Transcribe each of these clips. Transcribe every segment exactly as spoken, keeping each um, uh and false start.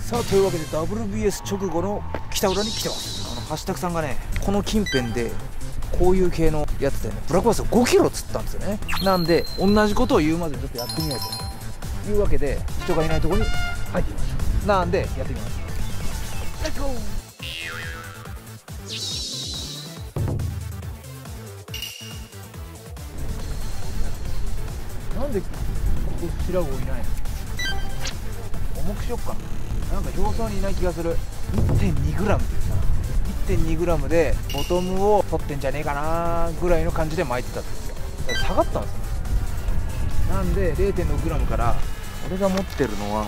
さあというわけで ダブリュービーエス 直後の北浦に来てます。あのハッシュタグさんがね、この近辺でこういう系のやつでね、ブラックバスをごキロ釣ったんですよね。なんで同じことを言うまでちょっとやってみようというわけで、人がいないところに入ってみましょう。なんでやってみます。レッツゴー。なんでこちらごいないの？重くしよっかな。なんか表層にいない気がする。 いってんにグラム っていうさ、 いってんにグラム でボトムを取ってんじゃねえかなぐらいの感じで巻いてたんですよ。だから下がったんですよ。なんで れいてんろくグラム から俺が持ってるのは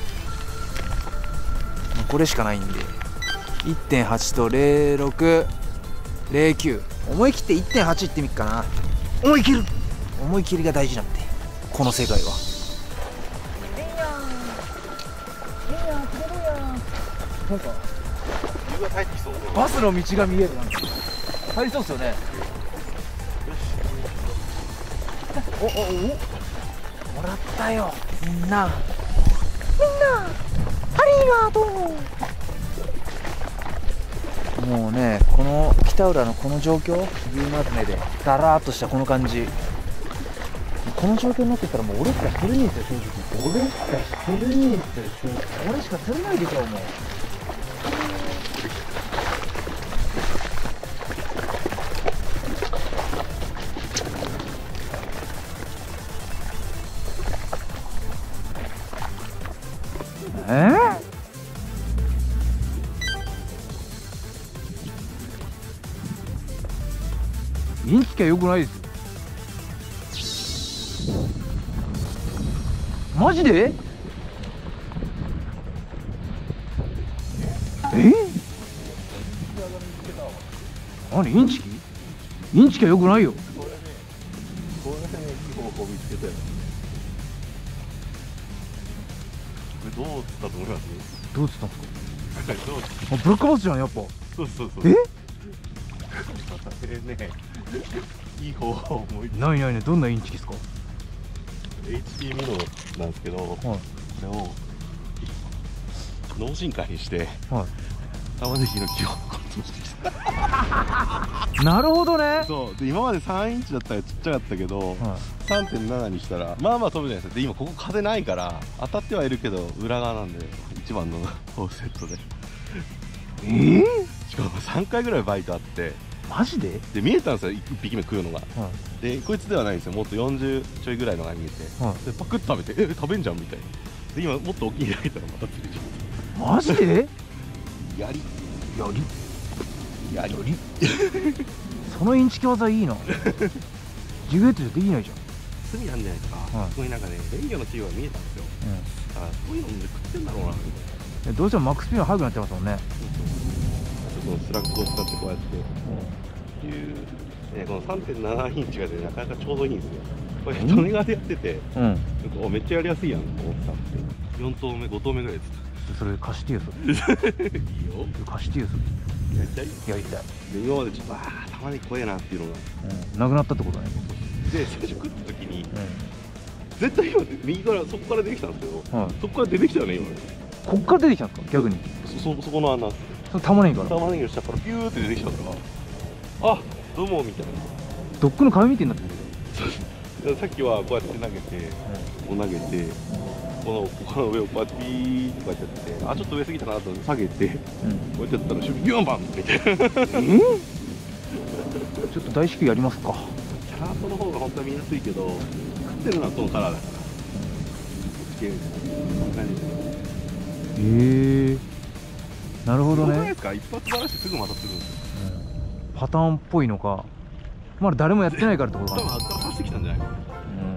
これしかないんで いってんはち とれいろくれいきゅう、思い切って いってんはち いってみっかな。思い切る思い切りが大事なんで、この世界は。なんかバスの道が見える。なんか入りそうっすよね。おおお、もらったよみんなみんな、ありがとう。もうね、この北浦のこの状況、夕まずめでだらーっとしたこの感じ、この状況になってたらもう俺しか釣れねえですよ、正直。俺しか釣れねえですよ、俺しか釣れないでしょ、もう。えー、インチキは良くないですよ。マジで？え？何インチキ？インチキは良くないよ。 これね、これね、いい方法見つけたよ。これどう釣ったと思います？ どう釣ったんですか？ あ、 ブラックバスじゃん、やっぱ。 そうそうそう。 え？ これね、いい方法思いついた。 ないないね、どんなインチキですか？ エイチピー ミノなんですけど、はい、これを脳進化にして、はい、玉ねぎの木をこっちにしてきた。なるほどね。そうで、今までさんインチだったらちっちゃかったけど、はい、さんてんなな にしたらまあまあ飛ぶじゃないですか。で今ここ風ないから当たってはいるけど裏側なんでいちばんのフォーセットでえー、しかもさんかいぐらいバイトあって。マジで？で見えたんですよ、いっぴきめ食うのが、はい、でこいつではないんですよ、もっとよんじゅうちょいぐらいのが見えて、はい、でパクッと食べて、え食べんじゃんみたいな。で今もっと大きいの開いたらまた釣れちゃう。マジで？やりやりやりやりそのインチキ技いいな。ジグエットじゃできないじゃん。炭なんじゃないですか、はい、そこになんかねレンゲのチームが見えたんですよ、うん、だからそういうので食ってんだろうなみたいな。どうしてもマックスピンは速くなってますもんね。このスラックを使ってこうやって、うん、いう、ね、この さんてんなな インチがねなかなかちょうどいいんですよ。これ利根川でやってて、うん、おめっちゃやりやすいやんと思ってたんで、よん投目ご投目ぐらいです。それ貸してよそれ。いいよ貸してよそれ。やりたいやりたい。で今までちょっとああ玉ねぎ怖えなっていうのが、うん、なくなったってことね。で最初食った時に、うん、絶対今右からそこから出てきたんですけど、はい、そこから出てきたよね今。こっから出てきたんですか逆に。そそそこの穴。その玉ねぎから玉ねぎの下からピューって出てきたから、あどうもみたいな。ドッグの紙みたいになってる。さっきはこうやって投げて、こう投げて、このこの上をこうやってピーってこうやってやって、あちょっと上すぎたなと下げて、こうやってやったらギュンバンみたいな。えちょっと大至急やりますか。チャートの方が本当は見やすいけど、食ってるのはこのカラーだから。へえ。なるほどね。すごくないですか？一発ばらしてすぐまたするんですよ、うん、パターンっぽいのかまだ誰もやってないからってことかな。多分あっから走ってきたんじゃないかな。うん